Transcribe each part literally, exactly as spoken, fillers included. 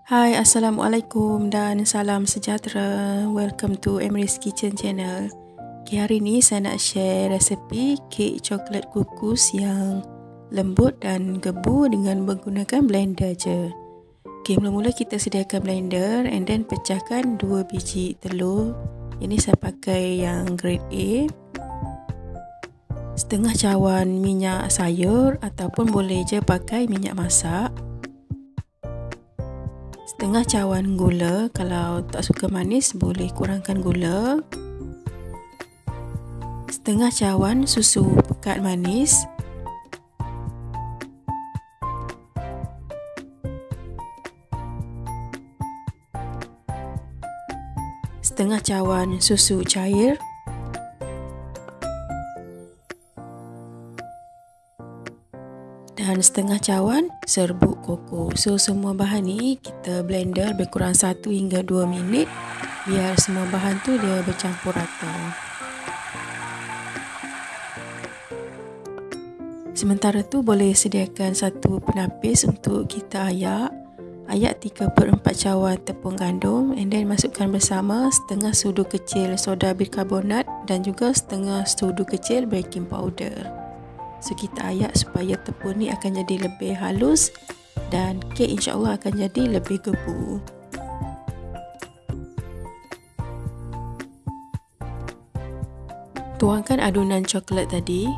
Hai, Assalamualaikum dan salam sejahtera. Welcome to Emrys Kitchen Channel. Okay, hari ni saya nak share resepi kek coklat kukus yang lembut dan gebu dengan menggunakan blender je. Okay, mula-mula kita sediakan blender and then pecahkan dua biji telur. Ini saya pakai yang grade A. Setengah cawan minyak sayur ataupun boleh je pakai minyak masak. Setengah cawan gula, kalau tak suka manis boleh kurangkan gula. Setengah cawan susu pekat manis. Setengah cawan susu cair. Dan setengah cawan serbuk koko. So semua bahan ni kita blender lebih kurang satu hingga dua minit biar semua bahan tu dia bercampur rata. Sementara tu boleh sediakan satu penapis untuk kita ayak. Ayak tiga per empat cawan tepung gandum and then masukkan bersama setengah sudu kecil soda bikarbonat dan juga setengah sudu kecil baking powder. So kita ayak supaya tepung ni akan jadi lebih halus dan kek insya-Allah akan jadi lebih gebu. Tuangkan adunan coklat tadi.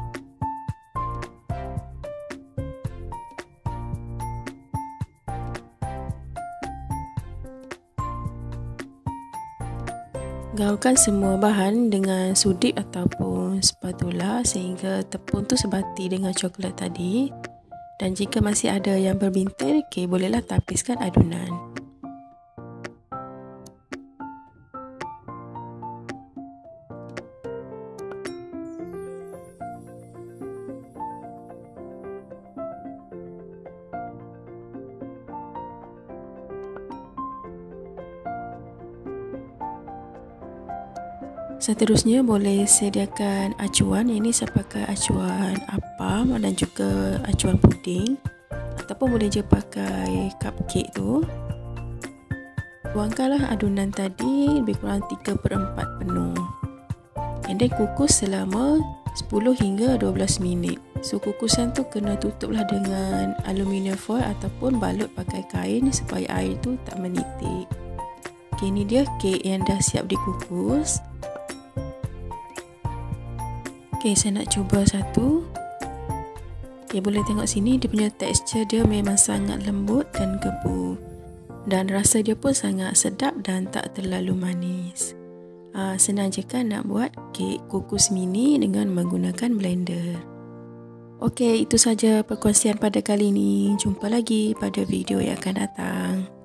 Gaulkan semua bahan dengan sudik ataupun spatula sehingga tepung tu sebati dengan coklat tadi. Dan jika masih ada yang berbintil, okay, bolehlah tapiskan adunan. Seterusnya boleh sediakan acuan. Ini saya pakai acuan apam dan juga acuan puding ataupun boleh je pakai cupcake tu. Tuangkanlah adunan tadi lebih kurang tiga per empat penuh. And then kukus selama sepuluh hingga dua belas minit. So kukusan tu kena tutuplah dengan aluminium foil ataupun balut pakai kain supaya air tu tak menitik. Okay, ni dia kek yang dah siap dikukus. Okay, saya nak cuba satu. Okay, boleh tengok sini dia punya tekstur dia memang sangat lembut dan gebu. Dan rasa dia pun sangat sedap dan tak terlalu manis. Aa, senang je kan nak buat kek kukus mini dengan menggunakan blender. Okay, itu saja perkongsian pada kali ini. Jumpa lagi pada video yang akan datang.